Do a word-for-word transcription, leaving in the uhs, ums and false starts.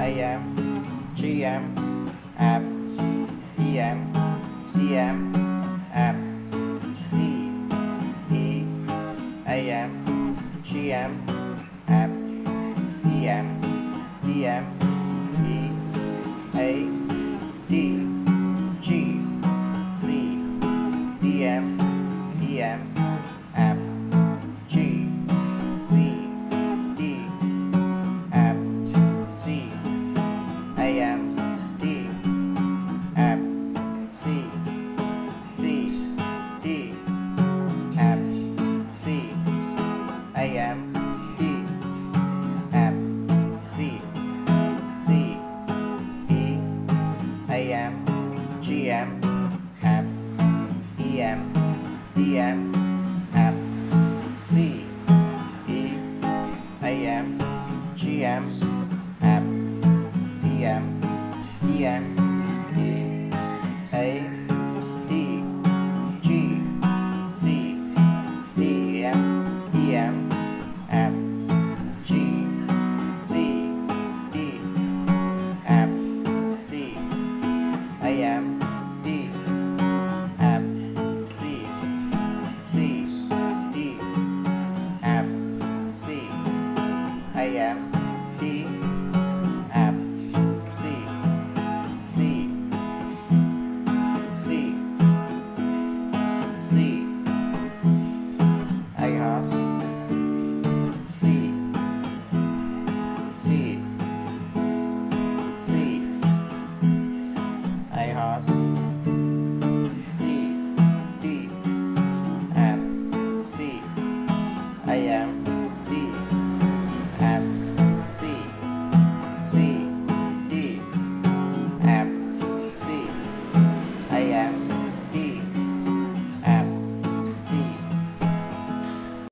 A M, G M, F, E M, D M, F, C, E, A M, G M, F, E M, D M, E, A, D, G, C, D M, E M, F, G, C, D, F, C, A M, D, F, C, C, D, F, C, A M, D, F, C, C, E, A M, G M, F, E M, D M, F, C, E, A M, G M, F, E M, D M, E, A, D, G, C, D M, E M, F, G, C, D, F, C, A M, D, F, C, C, D, F, C, A M,